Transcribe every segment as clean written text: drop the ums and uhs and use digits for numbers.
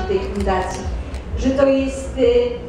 tej fundacji, że to jest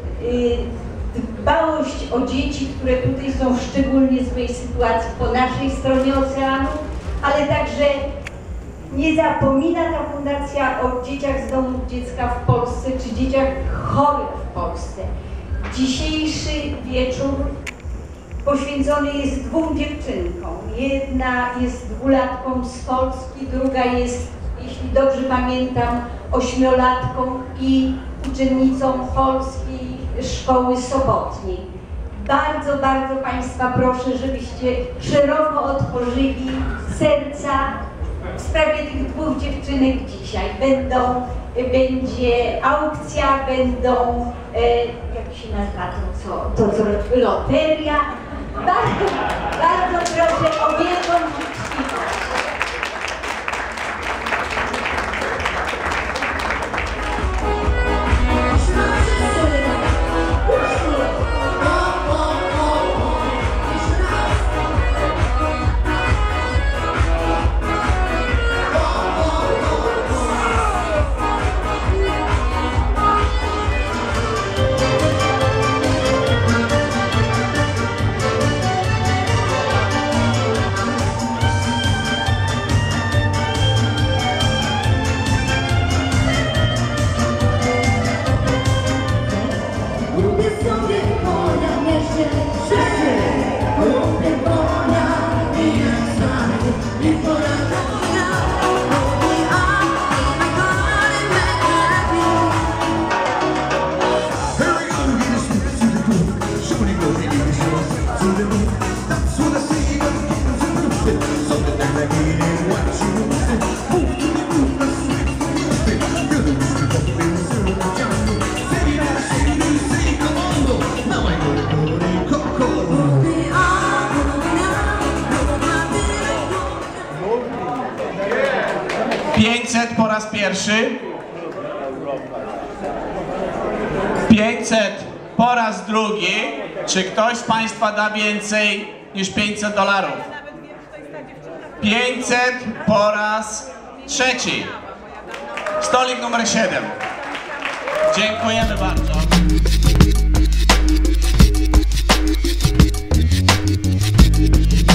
dbałość o dzieci, które tutaj są w szczególnie złej sytuacji po naszej stronie oceanu, ale także nie zapomina ta fundacja o dzieciach z domów dziecka w Polsce, czy dzieciach chorych w Polsce. Dzisiejszy wieczór poświęcony jest 2 dziewczynkom. Jedna jest 2-latką z Polski, druga jest, jeśli dobrze pamiętam, 8-latką i uczennicą polskiej szkoły sobotniej. Bardzo, bardzo Państwa proszę, żebyście szeroko otworzyli serca w sprawie tych 2 dziewczynek dzisiaj. Będzie aukcja, będą, jak się nazywa to co loteria. Bardzo proszę o wielką uczciwość. Po raz pierwszy, 500 po raz drugi. Czy ktoś z Państwa da więcej niż $500? 500 po raz trzeci. Stolik numer 7. Dziękujemy bardzo.